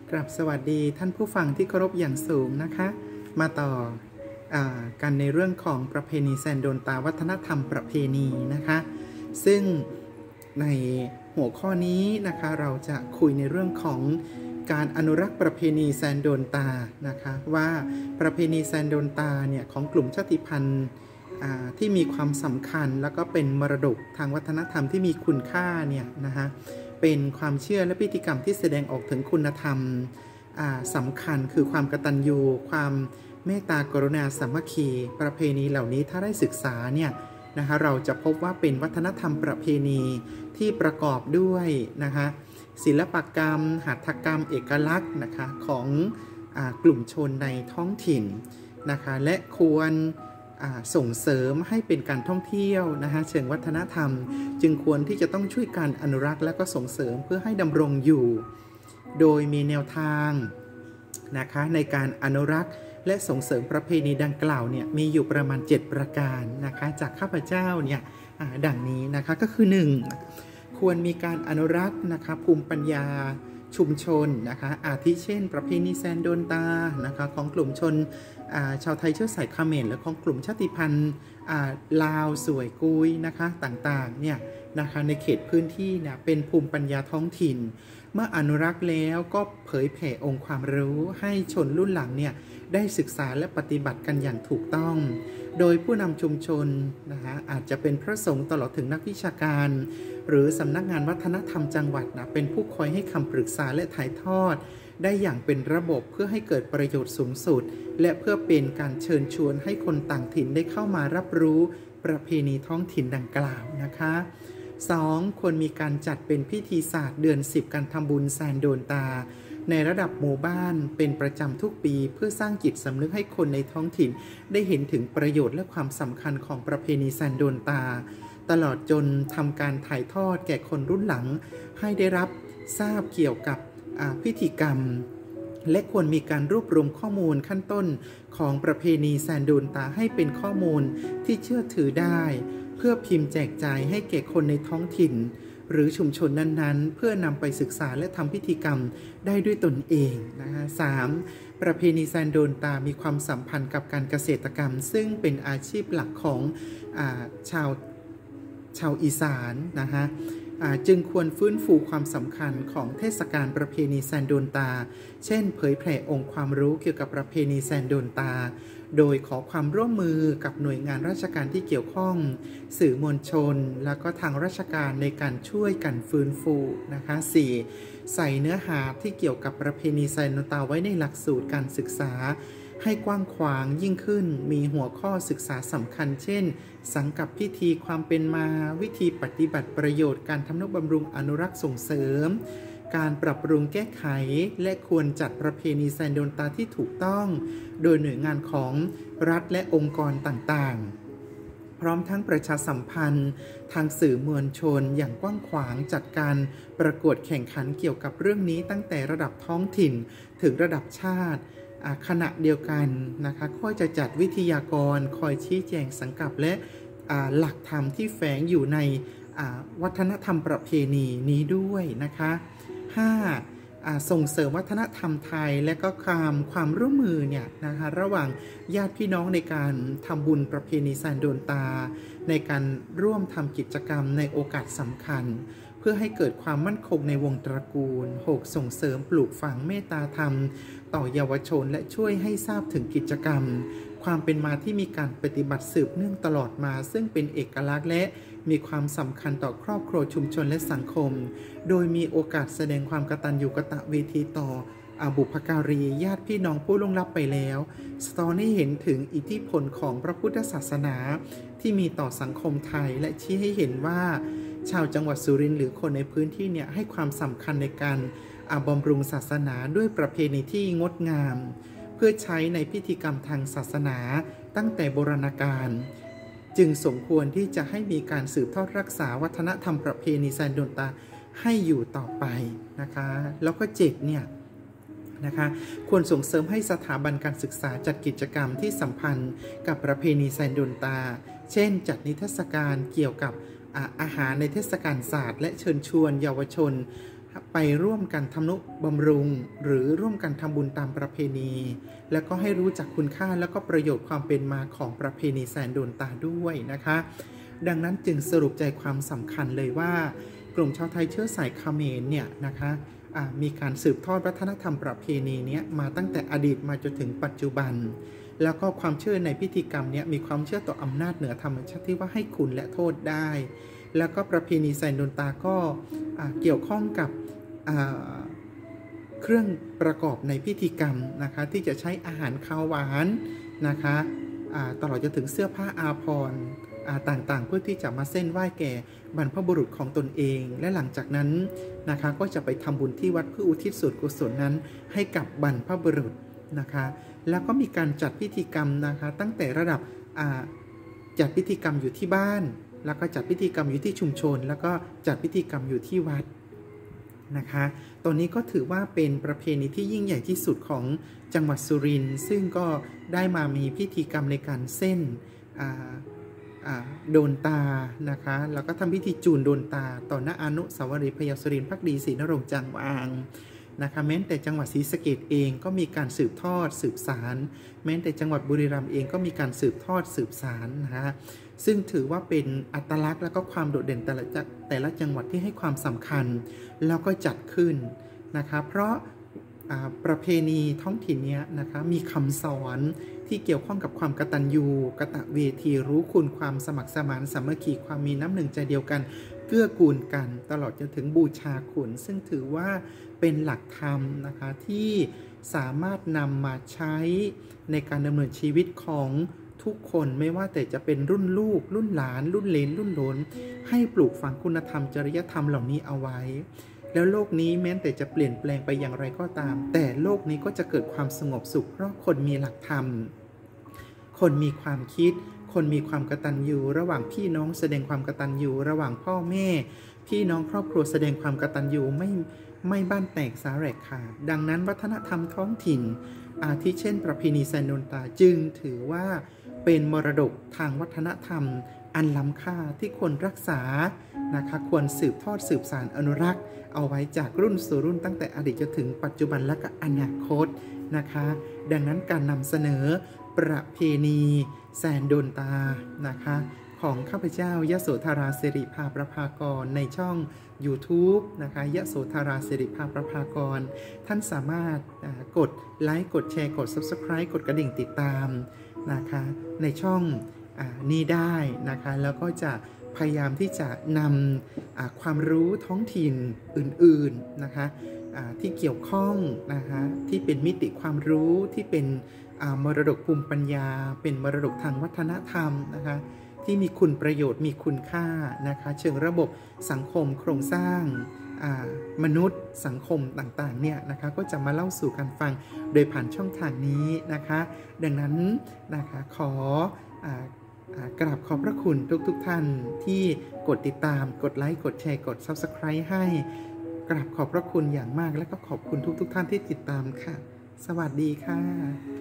กราบสวัสดีท่านผู้ฟังที่เคารพอย่างสูงนะคะมาต่อกันในเรื่องของประเพณีแซนโดนตาวัฒนธรรมประเพณีนะคะซึ่งในหัวข้อนี้นะคะเราจะคุยในเรื่องของการอนุรักษ์ประเพณีแซนโดนตานะคะว่าประเพณีแซนโดนตาเนี่ยของกลุ่มชาติพันธุ์ที่มีความสำคัญแล้วก็เป็นมรดกทางวัฒนธรรมที่มีคุณค่าเนี่ยนะคะเป็นความเชื่อและพิธีกรรมที่แสดงออกถึงคุณธรรมสำคัญคือความกตัญญูความเมตตากรุณาสามัคคีประเพณีเหล่านี้ถ้าได้ศึกษาเนี่ยนะคะเราจะพบว่าเป็นวัฒนธรรมประเพณีที่ประกอบด้วยนะคะศิลปกรรมหัตถกรรมเอกลักษณ์นะคะของกลุ่มชนในท้องถิ่นนะคะและควรส่งเสริมให้เป็นการท่องเที่ยวนะคะเชิงวัฒนธรรมจึงควรที่จะต้องช่วยการอนุรักษ์และก็ส่งเสริมเพื่อให้ดำรงอยู่โดยมีแนวทางนะคะในการอนุรักษ์และส่งเสริมประเพณีดังกล่าวเนี่ยมีอยู่ประมาณ7ประการนะคะจากข้าพเจ้าเนี่ยดังนี้นะคะก็คือ1ควรมีการอนุรักษ์นะคะภูมิปัญญาชุมชนนะคะอาทิเช่นประเพณีแซนโดนตานะคะของกลุ่มชนชาวไทยเชื้อสายเขมรและของกลุ่มชาติพันธุ์ลาวสวยกุยนะคะต่างๆเนี่ยนะคะในเขตพื้นที่เนี่ยเป็นภูมิปัญญาท้องถิ่นเมื่ออนุรักษ์แล้วก็เผยแผ่องค์ความรู้ให้ชนรุ่นหลังเนี่ยได้ศึกษาและปฏิบัติกันอย่างถูกต้องโดยผู้นำชุมชนนะคะอาจจะเป็นพระสงฆ์ตลอดถึงนักวิชาการหรือสำนักงานวัฒนธรรมจังหวัดนะเป็นผู้คอยให้คำปรึกษาและถ่ายทอดได้อย่างเป็นระบบเพื่อให้เกิดประโยชน์สูงสุดและเพื่อเป็นการเชิญชวนให้คนต่างถิ่นได้เข้ามารับรู้ประเพณีท้องถิ่นดังกล่าวนะคะ2ควรมีการจัดเป็นพิธีศาสตร์เดือน10การทำบุญแซนโดนตาในระดับหมู่บ้านเป็นประจำทุกปีเพื่อสร้างจิตสำนึกให้คนในท้องถิ่นได้เห็นถึงประโยชน์และความสำคัญของประเพณีแซนโดนตาตลอดจนทำการถ่ายทอดแก่คนรุ่นหลังให้ได้รับทราบเกี่ยวกับพิธีกรรมและควรมีการรวบรวมข้อมูลขั้นต้นของประเพณีแซนโดนตาให้เป็นข้อมูลที่เชื่อถือได้เพื่อพิมพ์แจกจ่ายให้แก่คนในท้องถิ่นหรือชุมชนนั้นๆเพื่อนำไปศึกษาและทำพิธีกรรมได้ด้วยตนเองนะคะ 3. ประเพณีแซนโดนตามีความสัมพันธ์กับการเกษตรกรรมซึ่งเป็นอาชีพหลักของชาวอีสานนะคะจึงควรฟื้นฟูความสำคัญของเทศกาลประเพณีแซนโดนตาเช่นเผยแผ่องค์ความรู้เกี่ยวกับประเพณีแซนโดนตาโดยขอความร่วมมือกับหน่วยงานราชการที่เกี่ยวข้องสื่อมวลชนแล้วก็ทางราชการในการช่วยกันฟื้นฟูนะคะ 4. ใส่เนื้อหาที่เกี่ยวกับประเพณีแซนโดนตาไว้ในหลักสูตรการศึกษาให้กว้างขวางยิ่งขึ้นมีหัวข้อศึกษาสำคัญเช่นสังกัปพิธีความเป็นมาวิธีปฏิบัติประโยชน์การทำนุบำรุงอนุรักษ์ส่งเสริมการปรับปรุงแก้ไขและควรจัดประเพณีแซนโดนตาที่ถูกต้องโดยหน่วยงานของรัฐและองค์กรต่างๆพร้อมทั้งประชาสัมพันธ์ทางสื่อมวลชนอย่างกว้างขวางจัดการประกวดแข่งขันเกี่ยวกับเรื่องนี้ตั้งแต่ระดับท้องถิ่นถึงระดับชาติขณะเดียวกันนะคะก็จะจัดวิทยากรคอยชี้แจงสังกัปและหลักธรรมที่แฝงอยู่ในวัฒนธรรมประเพณีนี้ด้วยนะคะ 5. ส่งเสริมวัฒนธรรมไทยและก็ความร่วมมือเนี่ยนะคะระหว่างญาติพี่น้องในการทำบุญประเพณีแซนโดนตาในการร่วมทำกิจกรรมในโอกาสสำคัญเพื่อให้เกิดความมั่นคงในวงตระกูล 6. ส่งเสริมปลูกฝังเมตตาธรรมต่อเยาวชนและช่วยให้ทราบถึงกิจกรรมความเป็นมาที่มีการปฏิบัติสืบเนื่องตลอดมาซึ่งเป็นเอกลักษณ์และมีความสำคัญต่อครอบครัวชุมชนและสังคมโดยมีโอกาสแสดงความกตัญญูกตเวทีต่อบุพการีญาติพี่น้องผู้ล่วงลับไปแล้วสะท้อนให้เห็นถึงอิทธิพลของพระพุทธศาสนาที่มีต่อสังคมไทยและชี้ให้เห็นว่าชาวจังหวัดสุรินทร์หรือคนในพื้นที่เนี่ยให้ความสำคัญในการบำรุงศาสนาด้วยประเพณีที่งดงามเพื่อใช้ในพิธีกรรมทางศาสนาตั้งแต่โบราณกาลจึงสมควรที่จะให้มีการสืบทอดรักษาวัฒนธรรมประเพณีแซนโดนตาให้อยู่ต่อไปนะคะแล้วก็7เนี่ยนะคะควรส่งเสริมให้สถาบันการศึกษาจัดกิจกรรมที่สัมพันธ์กับประเพณีแซนโดนตาเช่นจัดนิทรรศการเกี่ยวกับอาหารในเทศกาลศาสตร์และเชิญชวนเยาวชนไปร่วมกันทำนุบำรุงหรือร่วมกันทำบุญตามประเพณี แล้วก็ให้รู้จักคุณค่าแล้วก็ประโยชน์ความเป็นมาของประเพณีแซนโดนตาด้วยนะคะดังนั้นจึงสรุปใจความสำคัญเลยว่ากลุ่มชาวไทยเชื้อสายเขมรเนี่ยนะคะมีการสืบทอดวัฒนธรรมประเพณีนี้มาตั้งแต่อดีตมาจนถึงปัจจุบันแล้วก็ความเชื่อในพิธีกรรมนี้มีความเชื่อต่ออำนาจเหนือธรรมชาติที่ว่าให้คุณและโทษได้แล้วก็ประเพณีแซนโดนตาก็เกี่ยวข้องกับเครื่องประกอบในพิธีกรรมนะคะที่จะใช้อาหารข้าวหวานนะคะตลอดจนถึงเสื้อผ้าอาภรณ์ต่างๆเพื่อที่จะมาเส้นไหว้แก่บรรพบุรุษของตนเองและหลังจากนั้นนะคะก็จะไปทำบุญที่วัดเพื่ออุทิศส่วนกุศลนั้นให้กับบรรพบุรุษนะคะแล้วก็มีการจัดพิธีกรรมนะคะตั้งแต่ระดับจัดพิธีกรรมอยู่ที่บ้านแล้วก็จัดพิธีกรรมอยู่ที่ชุมชนแล้วก็จัดพิธีกรรมอยู่ที่วัดนะคะตัวนี้ก็ถือว่าเป็นประเพณีที่ยิ่งใหญ่ที่สุดของจังหวัดสุรินทร์ซึ่งก็ได้มามีพิธีกรรมในการเส้นโดนตานะคะแล้วก็ทำพิธีจูนโดนตาต่อหน้าอนุสาวรีย์พญาสุรินทร์ภักดีศรีนรงค์จังวางนะคะแม้แต่จังหวัดศรีสะเกษเองก็มีการสืบทอดสืบสารแม้แต่จังหวัดบุรีรัมย์เองก็มีการสืบทอดสืบสารนะคะซึ่งถือว่าเป็นอัตลักษณ์และก็ความโดดเด่นแต่ละจังหวัดที่ให้ความสำคัญแล้วก็จัดขึ้นนะคะเพราะประเพณีท้องถิ่นนี้นะคะมีคำสอนที่เกี่ยวข้องกับความกตัญญูกตเวทีรู้คุณความสมัครสมานสามัคคีความมีน้ำหนึ่งใจเดียวกันเกื้อกูลกันตลอดจนถึงบูชาคุณซึ่งถือว่าเป็นหลักธรรมนะคะที่สามารถนำมาใช้ในการดำเนินชีวิตของทุกคนไม่ว่าแต่จะเป็นรุ่นลูกรุ่นหลานรุ่นเลนรุ่นหลนให้ปลูกฝังคุณธรรมจริยธรรมเหล่านี้เอาไว้แล้วโลกนี้แม้แต่จะเปลี่ยนแปลงไปอย่างไรก็ตามแต่โลกนี้ก็จะเกิดความสงบสุขเพราะคนมีหลักธรรมคนมีความคิดคนมีความกตัญญูระหว่างพี่น้องแสดงความกตัญญูระหว่างพ่อแม่พี่น้องครอบครัวแสดงความกตัญญูไม่บ้านแตกสาแหรกขาดดังนั้นวัฒนธรรมท้องถิ่นอาทิเช่นประเพณีแซนโดนตาจึงถือว่าเป็นมรดกทางวัฒนธรรมอันล้ำค่าที่ควรรักษานะคะควรสืบทอดสืบสานอนุรักษ์เอาไว้จากรุ่นสู่รุ่นตั้งแต่อดีตจนถึงปัจจุบันและก็อนาคตนะคะดังนั้นการนำเสนอประเพณีแซนโดนตานะคะของข้าพเจ้ายโสธราสิริภาประภากรในช่อง YouTube นะคะยโสธราสิริภาประภากรท่านสามารถกดไลค์กดแชร์กด Subscribe กดกระดิ่งติดตามนะคะในช่องนี้ได้นะคะแล้วก็จะพยายามที่จะนำความรู้ท้องถิ่นอื่นๆนะคะที่เกี่ยวข้องนะคะที่เป็นมิติความรู้ที่เป็นมรดกภูมิปัญญาเป็นมรดกทางวัฒนธรรมนะคะที่มีคุณประโยชน์มีคุณค่านะคะเชิงระบบสังคมโครงสร้างมนุษย์สังคมต่างๆเนี่ยนะคะก็จะมาเล่าสู่กันฟังโดยผ่านช่องทางนี้นะคะดังนั้นนะคะกราบขอบพระคุณทุกท่านที่กดติดตามกดไลค์กดแชร์กด Subscribe ให้กราบขอบพระคุณอย่างมากและก็ขอบคุณทุกท่านที่ติดตามค่ะสวัสดีค่ะ